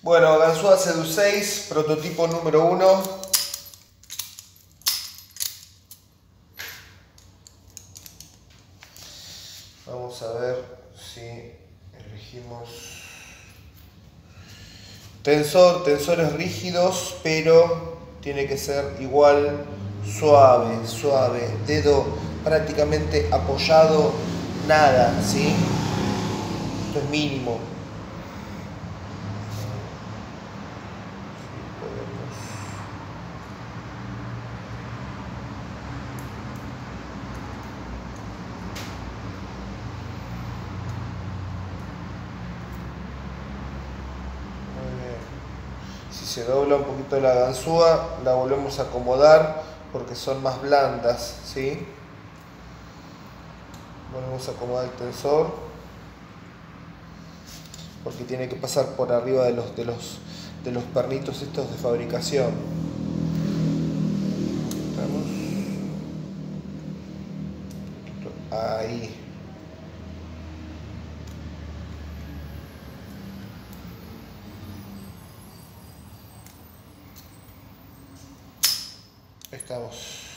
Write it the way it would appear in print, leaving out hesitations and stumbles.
Bueno, ganzúa Sedu 6, prototipo número 1. Vamos a ver si elegimos tensores rígidos, pero tiene que ser igual suave, dedo prácticamente apoyado, nada, ¿sí? Esto es mínimo. Si se dobla un poquito la ganzúa, la volvemos a acomodar porque son más blandas, ¿sí? Volvemos a acomodar el tensor porque tiene que pasar por arriba de los pernitos estos de fabricación. Ahí. Estamos.